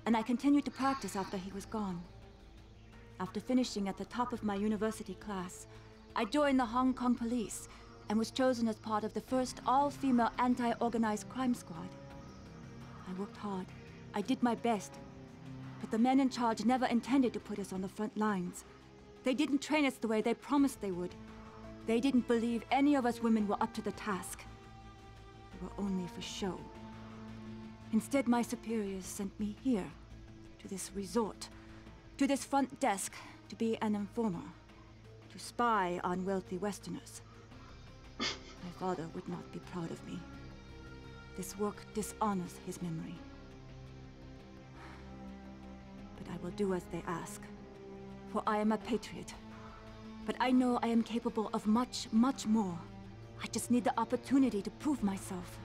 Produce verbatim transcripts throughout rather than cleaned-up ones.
and I continued to practice after he was gone. After finishing at the top of my university class, I joined the Hong Kong police and was chosen as part of the first all-female anti-organized crime squad. I worked hard. I did my best. But the men in charge never intended to put us on the front lines. They didn't train us the way they promised they would. They didn't believe any of us women were up to the task. They were only for show. Instead, my superiors sent me here, to this resort, to this front desk, to be an informer, to spy on wealthy Westerners. My father would not be proud of me. This work dishonors his memory. But I will do as they ask, for I am a patriot. But I know I am capable of much, much more. I just need the opportunity to prove myself.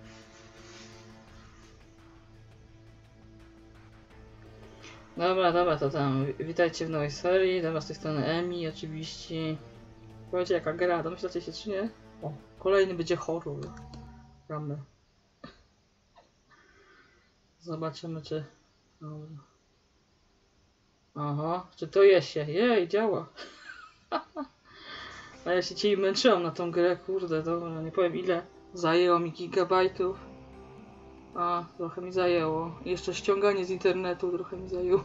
Dobra, dobra, to tam. Witajcie w nowej serii. Dobra, z tej strony Emi, oczywiście. Powiecie jaka gra, domyślacie się czy nie? O, kolejny będzie horror. Gramy. Zobaczymy czy... Dobra. Aha, czy to jest się? Jej, działa. A ja się dzisiaj męczyłam na tą grę, kurde, dobra, nie powiem ile zajęło mi gigabajtów. A, trochę mi zajęło. Jeszcze ściąganie z internetu trochę mi zajęło.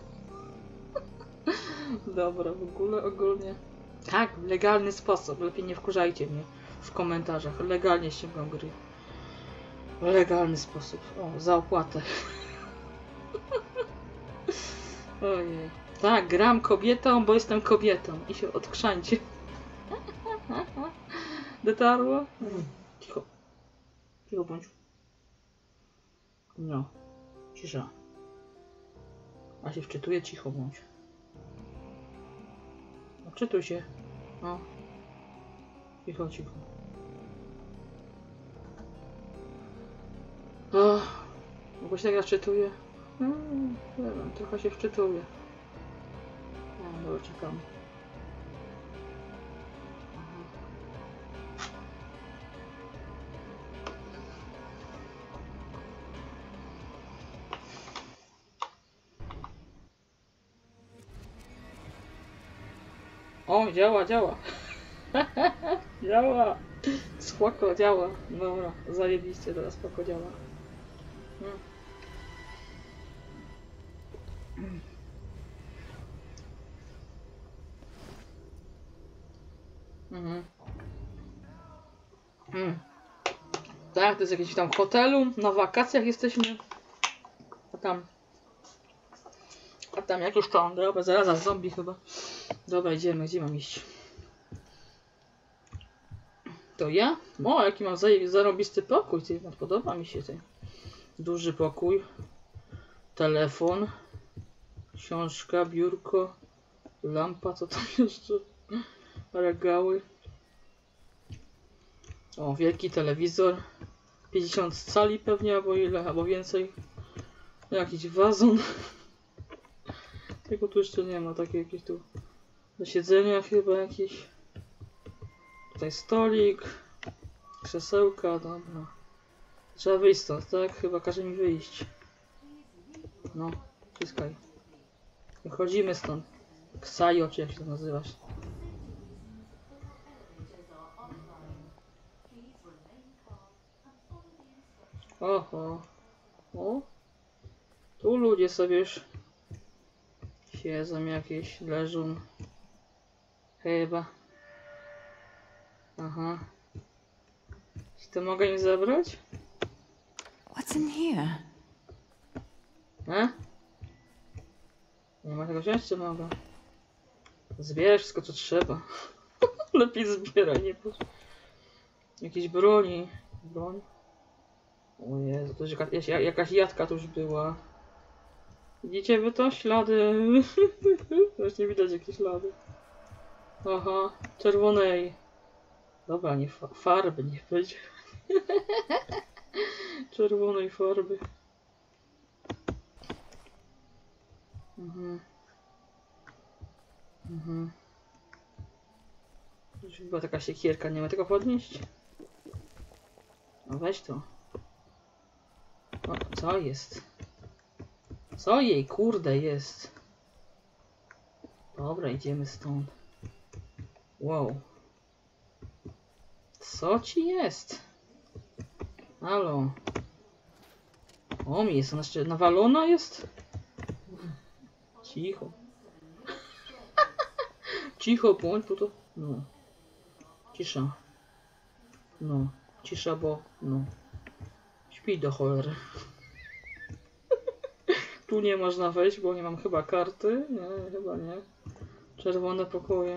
Dobra, w ogóle ogólnie. Tak, w legalny sposób. Lepiej nie wkurzajcie mnie w komentarzach. Legalnie ściągam gry. W legalny sposób. O, za opłatę. Ojej. Tak, gram kobietą, bo jestem kobietą. I się odkrzańcie. Dotarło? Hmm. Cicho. Cicho bądź. No. Cisza. A się wczytuje, cicho bądź. No, wczytuj się. No. Cicho, cicho. O, bo się tak ja wczytuję. Hmm, nie wiem, trochę się wczytuje. No, dobra, czekam. O, działa, działa. Działa. Spoko, działa. Dobra, zajebiście, teraz spoko działa. Hmm. Mhm. Hmm. Tak, to jest jakieś tam hotelu, na wakacjach jesteśmy. A tam... A tam jak już to, dobra, zaraz zombie chyba. Dobra, idziemy, gdzie mam iść? To ja? O, jaki mam zarobisty pokój, ty, podoba mi się ten duży pokój. Telefon, książka, biurko, lampa, co tam jeszcze? Regały. O, wielki telewizor. pięćdziesiąt cali pewnie, albo ile, albo więcej. Jakiś wazon. Tego tu jeszcze nie ma, takie jakieś tu do siedzenia chyba jakiś. Tutaj stolik, krzesełka, dobra. Trzeba wyjść stąd, tak? Chyba każe mi wyjść. No, wciskaj. Wychodzimy stąd. Ksajo, czy jak się to nazywasz? Oho. O. Tu ludzie sobie już siedzą jakieś, leżą. Chyba. Aha. Czy to mogę im zabrać? What's in here? E? Nie ma tego wziąć, czy mogę? Zbieraj wszystko, co trzeba. Lepiej zbieraj, nie puść. Jakieś broni. Broń. O Jezu, to jakaś, jakaś jadka tu już była. Widzicie wy to? Ślady. Właśnie widać jakieś ślady. Aha, czerwonej. Dobra, nie fa farby, nie będzie. Czerwonej farby. Mhm. Mhm. Już była taka siekierka, nie ma tego podnieść? No weź to. O, co jest? Co jej kurde jest? Dobra, idziemy stąd. Wow. Co ci jest? Halo. O, mi jest ona jeszcze nawalona jest? Cicho. Cicho, bądź, bo to... No. Cisza. No. Cisza, bo... No. Śpi do cholery. Tu nie można wejść, bo nie mam chyba karty. Nie, chyba nie. Czerwone pokoje.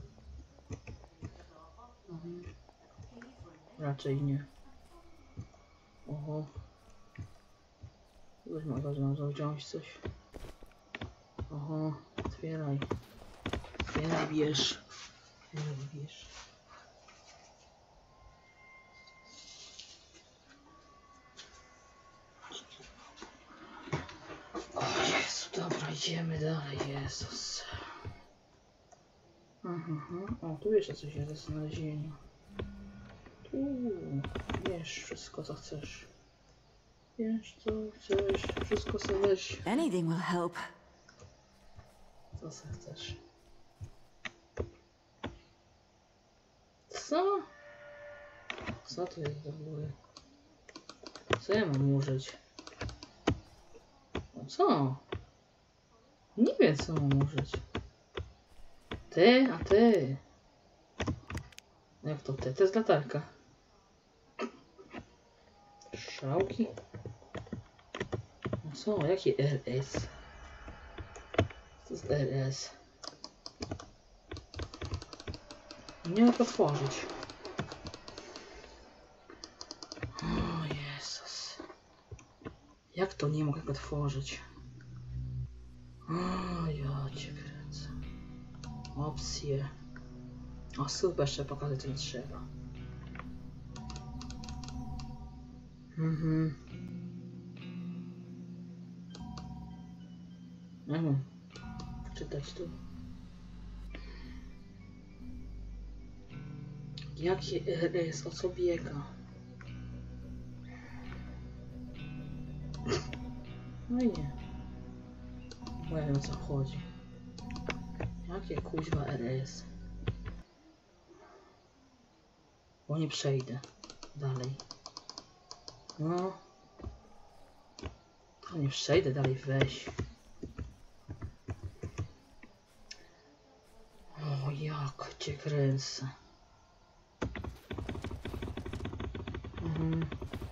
Mhm. Raczej nie. Oho. Już można wziąć coś. Oho. Otwieraj. Otwieraj, bierz. Otwieraj, bierz. O Jezu, dobra, idziemy dalej, Jezus. Mhm, o, tu jeszcze coś jest do znalezienia. Tu, wiesz wszystko co chcesz. Wiesz co chcesz, wszystko co weź. Anything will help. Co co chcesz? Co? Co to jest do góry? Co ja mam użyć? No co? Nie wiem co mam użyć. Ty, a ty. Jak to ty? To jest latarka. Strzałki? No co? Jaki R S? Co to jest R S? Nie mogę otworzyć. O Jezus. Jak to nie mogę go otworzyć? O, ja cię kręcę. Opcje. O, super, jeszcze pokażę, co nie trzeba. Mhm. Nie wiem. Czytać tu. Jakie R S, o co biega? No i nie. Bo ja wiem o co chodzi. Jakie kuźwa R S? Bo nie przejdę dalej. No. To nie przejdę dalej, weź. O, jak cię kręcę. Mhm.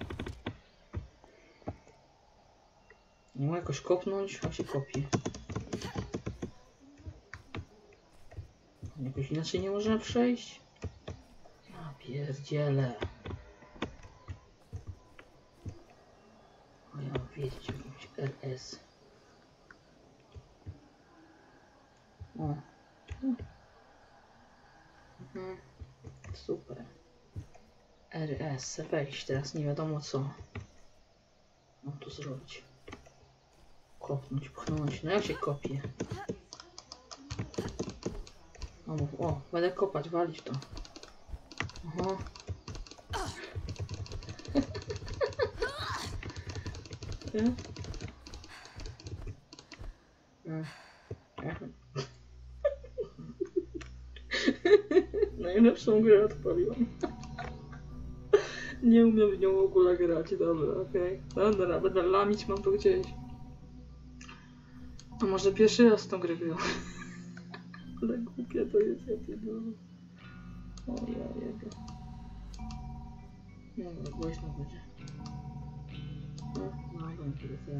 Nie mogę jakoś kopnąć, a się kopie. Jakoś inaczej nie można przejść? Ja pierdzielę. A ja mam wiedzieć jakimś R S. O. Mhm. Super. R S, wejść teraz, nie wiadomo co. Mam tu zrobić. Kopnąć, pchnąć. No jak się kopie? O, o, będę kopać, walić to. Aha. Najlepszą grę odpaliłam. Nie umiem w nią w ogóle grać, dobra, okej. Okay. Dobra, będę lamić, mam to gdzieś. A może pierwszy raz tą grę grał. Ale głupie to jest, ja pierdolę. O ja jego. No, no, głośno będzie. No, no, będzie to.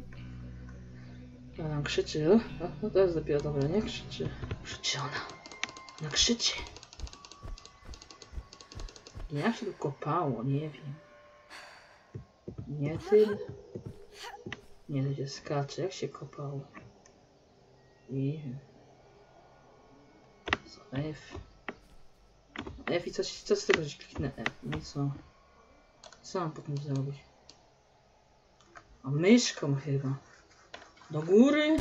Ona krzyczy, o, no to jest dopiero dobre, nie krzyczy. Krzyczy ona. Ona krzyczy. Jak się tu kopało, nie wiem. Nie tym. Nie, to się skacze, jak się kopało. I... Co, F. F i coś, co z tego, że kliknę F, no co? Co mam potem zrobić? A myszką chyba. Do góry?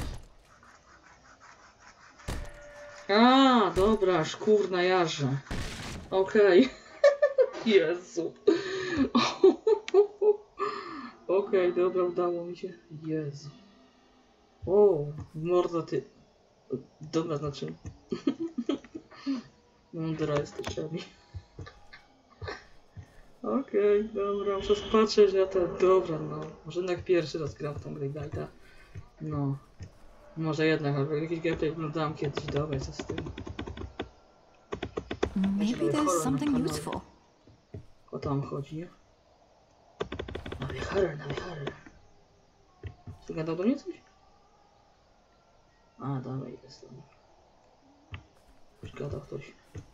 A, dobra, szkór na jarze. Okej. Okay. Jezu. Okej, okay, dobra, udało mi się. Jezu. O, mordo ty. Dobra, znaczy. Mądra jesteś, Abi. Okej, okay, dobra, muszę patrzeć na to. Dobra, no. Może jednak pierwszy raz gram w tą grę Guide'a. No. Może jednak, albo jakiś gameplay oglądałem kiedyś. Dobra, co z tym? Maybe there's something useful. O tam chodzi. Nawy horror, nawy horror. Czy gadał do mnie coś? A, dobra, jest tam. Już gadał ktoś.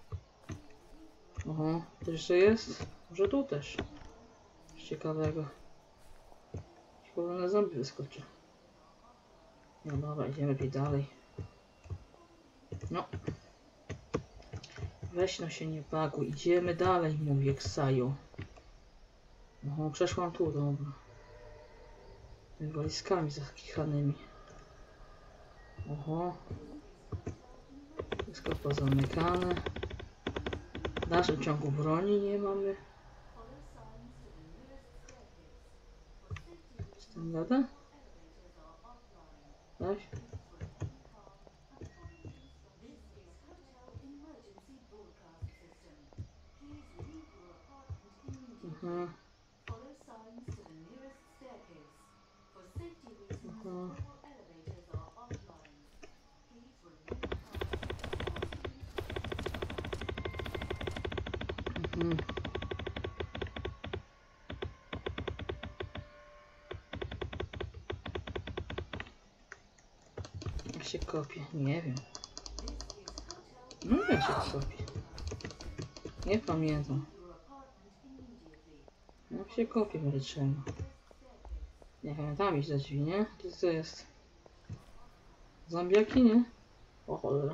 Oho, to jeszcze jest? Może tu też. Coś ciekawego. Ciekawe zombie wyskoczy. No dobra, idziemy lepiej dalej. No. Weź no się nie baguj, idziemy dalej, mówię Ksajo. Oho, przeszłam tu, dobra. Tymi walizkami zakichanymi. Oho. Wszystko pozamykane. W naszym ciągu broni nie mamy. Co tam gada? Tak? Mhm. Mhm. Mhm. Jak się kopie? Nie wiem. No jak się kopie? Nie pamiętam. Jak się kopie wyleczenie? Nie pamiętam iść do drzwi, nie? To co jest? Zombiaki, nie? O cholera.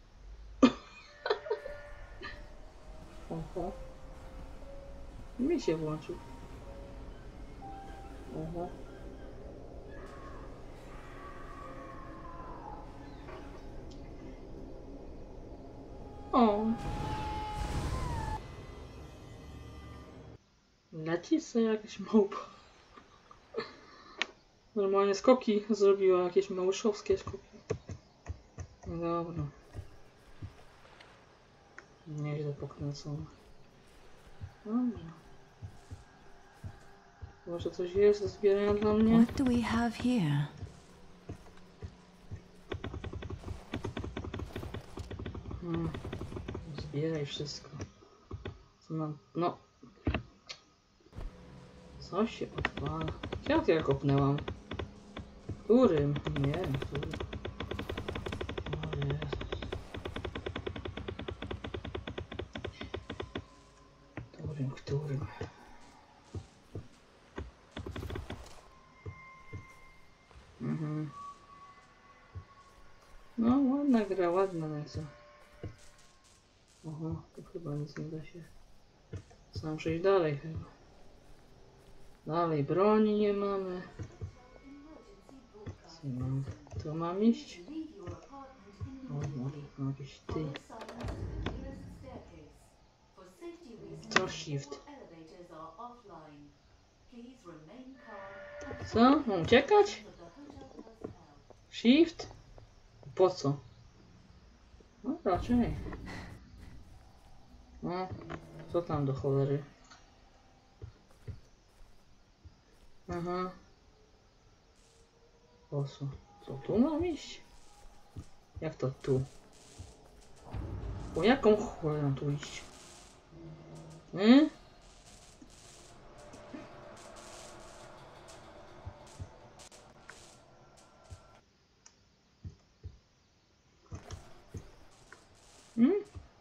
Oho. Mi się włączył. Oho. O. Leci sobie jakaś małpa. Normalnie skoki zrobiła, jakieś małyszowskie skoki. No dobra. Nieźle pokręcone. Dobrze. Może coś jest do zbierania dla mnie? What do we have here? Hmm. Zbieraj wszystko. Co mam? No. Coś się odpala. Jak ja kopnęłam? Którym? Nie wiem, którym. O Jezus. Którym, którym? Mhm. No, ładna gra, ładna lecę. Oho, tu chyba nic nie da się. Sam przejść dalej chyba. Dalej broni nie mamy. Co mam? Tu mam iść? O, może mam jakieś ty. To shift. Co? Mam uciekać? Shift? Po co? No raczej. No, co tam do cholery? Aha. Po co? Co tu mam iść? Jak to tu? Po jaką cholerę mam tu iść? Hmm? Hmm?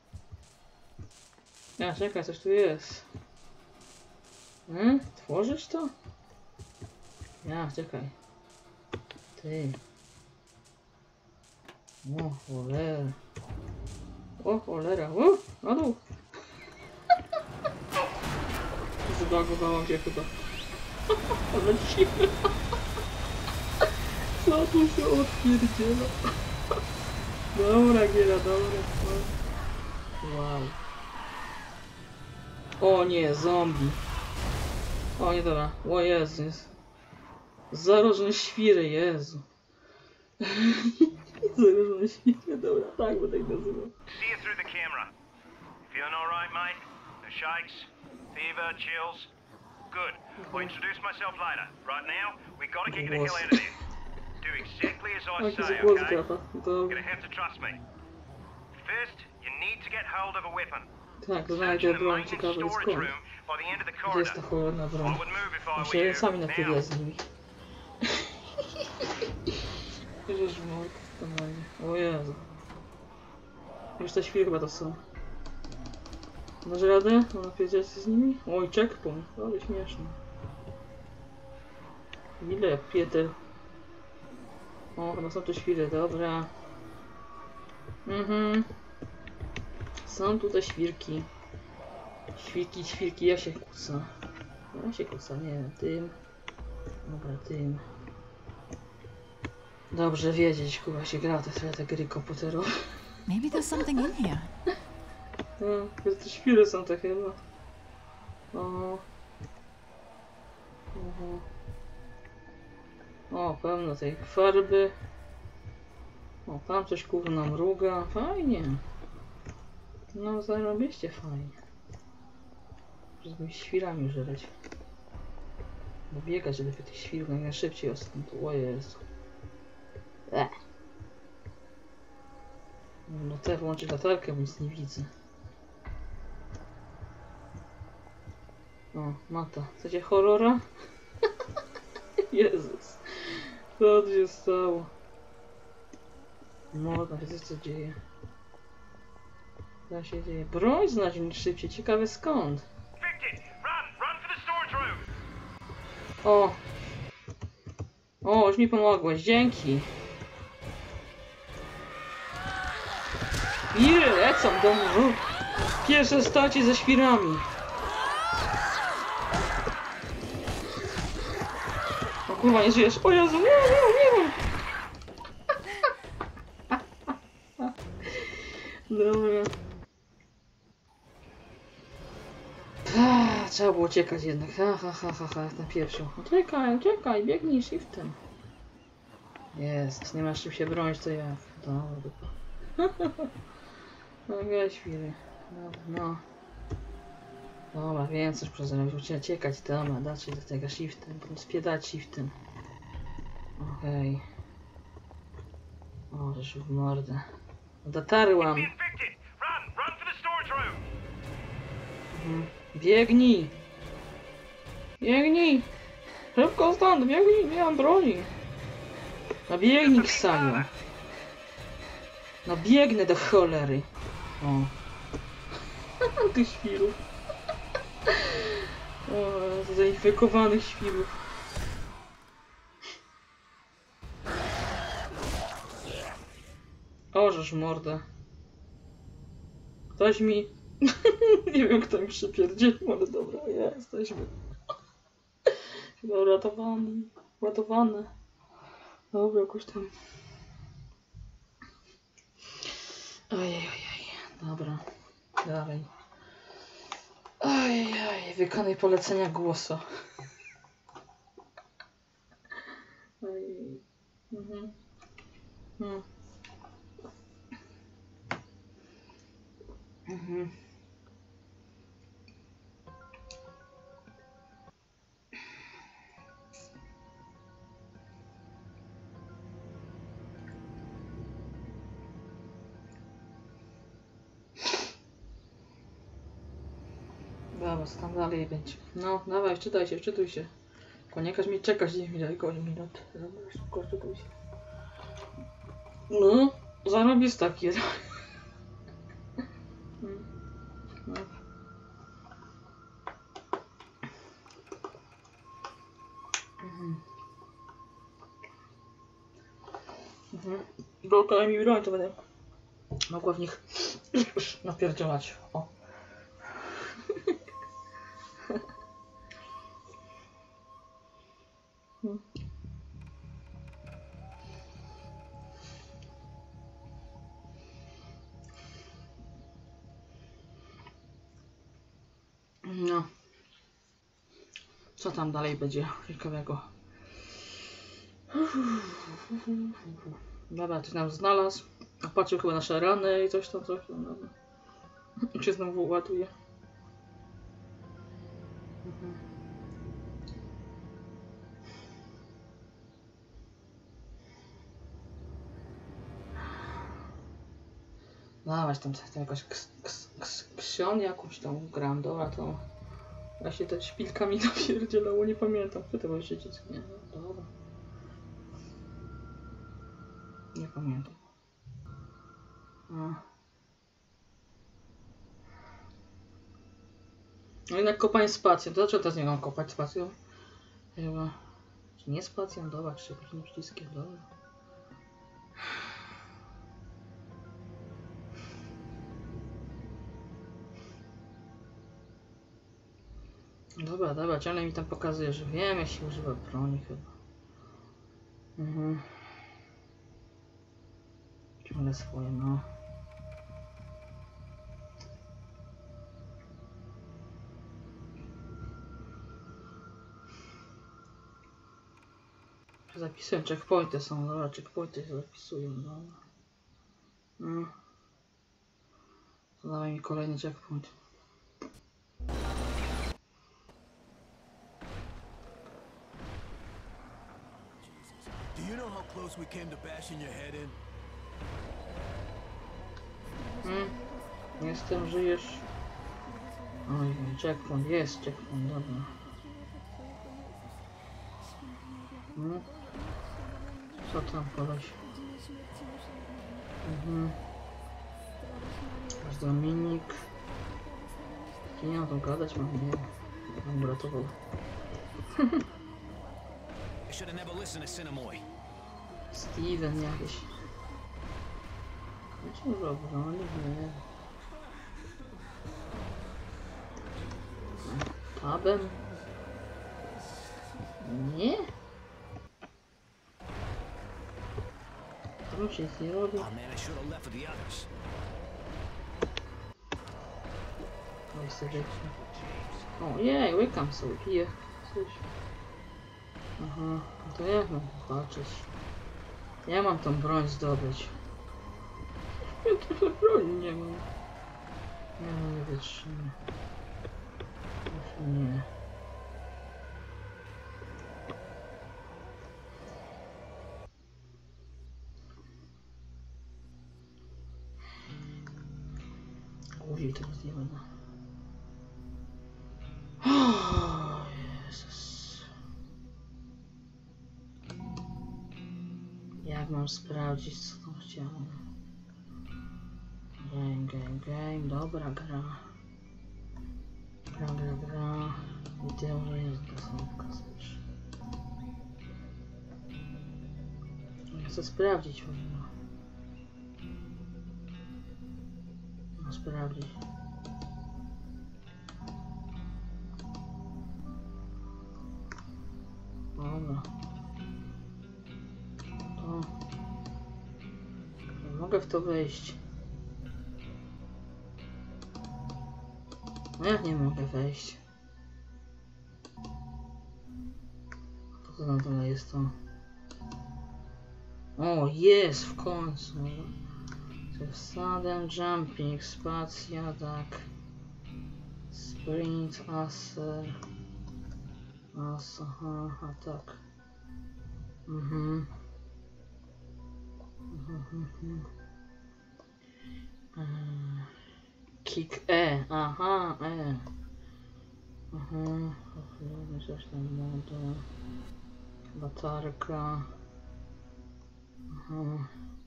Ja, czekaj, coś tu jest. Hmm? Tworzysz to? Ja, czekaj. Ty. O, cholera. O, cholera. O, na dół. Zbagowałam się chyba. Lecimy. Co tu się odpierdziela? Dobra, giera, dobra. Wow. O nie, zombie. O nie, dobra. O Jezu. Zarożne świry, Jezu. Zagrożone świnie, dobra, tak będę ich nazywał. See you through the camera. Feeling all right, mate? The shakes, fever, chills. Good. I'll introduce myself later. Right now, we gotta get you the hell out of there. Do exactly as I Jaki say, za głos okay? gada. You're Dobra. gonna have to trust me. First, you need to get hold of a weapon. Tak, Search in znajdę the broń, main ciekawe jest storage skąd. room by the end of the Gdzie jest ta corridor. cholerna broń? I would move if I Muszę were je you. sami na tyle Now, z nimi. Jezus mord, normalnie. O Jezu. Już te świry chyba to są. Masz radę? No napierdziać się z nimi? Oj, checkpoint, ale śmieszne. Ile Pieter? O, chyba są te świry, dobra. Mhm. Są tutaj świrki. Świrki, świrki, ja się kuca. Ja się kuca, nie wiem, tym. Dobra, tym. Dobrze wiedzieć, chyba się gra te, te gry komputerowe. Maybe there's something in here. No, te świry są te chyba. O. Mhm. O, pełno tej farby. O, tam coś kurna mruga. Fajnie. No, zarobiście fajnie. Żeby świrami żreć. Bo biegać, żeby tych świrów jak najszybciej ostąd. O Jezu. Ech. No te włączyć latarkę, bo nic nie widzę. O, mata. Chcecie horrora? Jezus. Co tu się stało? No, tam się co dzieje. Co się dzieje? Broń znaleźć szybciej. Ciekawe skąd. Victor, run! Run for the storage room! O! O, już mi pomogłeś. Dzięki. Świry lecą do mnie. Pierwsze starcie ze świrami. O kurwa, nie żyjesz. O Jezu, nie, nie, nie. Dobra. Ah, trzeba było uciekać jednak. Ha, ha, ha, ha, ha, na pierwszą. Uciekaj, uciekaj, biegnij shiftem. Jest, nie masz czym się bronić, to ja. Dobra. No, weź świry. Dobra, no. Dobra, wiem coś przez zrobić. Uciekać, dobra, dać do tego shiftem. Potem spiedać shiftem. Okej. Okay. O, żeż w mordę. Dotarłam. Victor, run! Run for the storage room! Mhm. Biegnij! Biegnij! Szybko stąd, biegnij, nie mam broni! No biegnij, Ksaniu! No biegnę do cholery! O! Tych świrów! O, zainfekowanych świrów! O, żeż mordę! Ktoś mi... Nie wiem, kto mi przypierdzielił, ale dobra, jesteśmy. Chyba uratowany. Uratowane. Dobra, jakoś tam. Ojej, ojej. Dobra. Dalej. Ojej, wykonaj polecenia głosu. Ojej. Mhm. Hmm. Mhm. Dobra, co tam dalej będzie? No, dawaj, wczytaj się, wczytuj się. Tylko nie każ mi czekać dziesięć minut. Dobra, szybko wczytuj się. No, zarobisz taki. No. Mhm. Mhm. Bolkami mi broń, to będę mogła w nich napierdzielać. O. No. Co tam dalej będzie ciekawego? Dobra, coś nam znalazł. Opatrzył chyba nasze rany i coś tam, coś tam. Dobra. I się znowu ładuje. Mhm. Dawać tam, tam jakaś ks, ks, ks, ksion jakąś tam gram, dobra to... Ja się te szpilkami napierdzielało, nie pamiętam, kto to był przycisk, nie, no, dobra. Nie pamiętam. A. No jednak kopanie spacją, to dlaczego teraz nie mam kopać spacją? Chyba... Czy nie spacją? Dobra, czy jakimś przyciskiem, dobra. Dobra, dobra, ciągle mi tam pokazuje, że wiem, jak się używa broni chyba. Mhm. Ciągle swoje, no. Zapisuję, checkpointy są, dobra, checkpointy się zapisują, dobra. No. To dawaj mi kolejny checkpoint. Do you know how close we came to bashing your head in? Hmm? Jestem, żyjesz. Oj, checkpoint, jest checkpoint, dobra. Hmm? Co tam koleś? Mhm. Aż Dominik. Nie mam tam gadać, mam nie. Mam uratował. I should have never listened to Cinnamon. Steven jakiś. Wiecie, może obrony? Nie. Tabem? Nie? To się nic nie robi. Oh man, I should have left with the others. Oj, serdecznie. O, jej, łykam sobie, piję coś. Aha, no to jak mam patrzeć? Ja mam tą broń zdobyć. Ja trochę broni nie mam. Nie mam, nie wytrzymam. Nie. Użyj tego zjebana. O Jezus. Jak mam sprawdzić, co tam chciałem? Game, game, game. Dobra gra. Gra, gra, gra. I ty może jest kasówka. Ja chcę sprawdzić chyba. No sprawdzić. Dobra. To... Nie mogę w to wejść. No jak nie mogę wejść? Po co na dole jest to? O, jest w końcu. Sudden jumping, spacja, tak. Sprint, aser. As, aha, atak. Mhm. Mhm, mhm. Eee, Kick E, aha, E. Aha, coś tam moda. Latarka. Aha.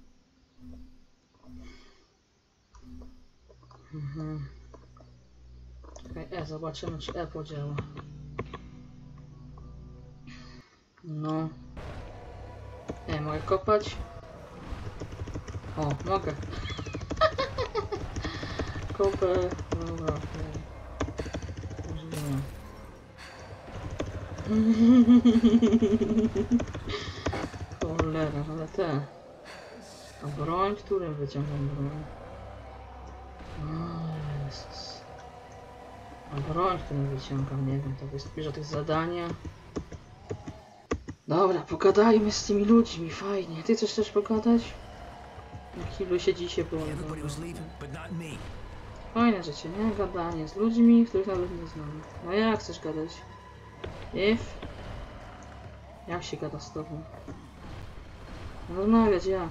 Mhm. Okej, E, zobaczymy czy E podziała. No. E, mogę kopać? O, mogę. Kopę. Dobra, okej. Użyję. Cholera, ale te. A broń, którym wyciągam broń? O Jezus. A broń, którym wyciągam, nie wiem, to jest bliżej tych zadania. Dobra, pogadajmy z tymi ludźmi, fajnie. Ty coś chcesz pogadać? Na kiblu siedzicie, bo... Everybody was leaving, but not me. Fajne życie, nie? Gadanie z ludźmi, których nawet nie znamy. No jak chcesz gadać? If? Jak się gada z tobą? Rozmawiać jak?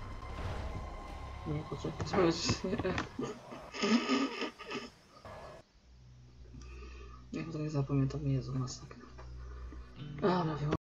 Nie, poczekaj, rozmawiać... Jak to nie zapamiętam, Jezu, masakra. Dobra,